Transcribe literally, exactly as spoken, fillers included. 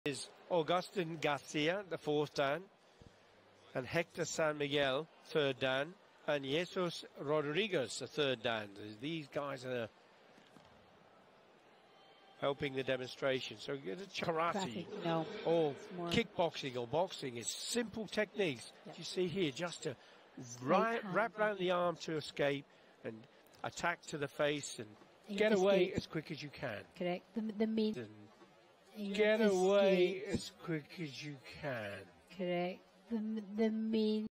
Is Augustin Garcia, the fourth dan, and Hector San Miguel, third dan, and Jesus Rodriguez, the third dan. These guys are helping the demonstration. So it's a karate no, or kickboxing or boxing. It's simple techniques. Yep. You see here, just to right, wrap around the arm to escape and attack to the face and, and get away escape. as quick as you can. Correct. The, the main. Get away as quick as you can. Correct. The, the main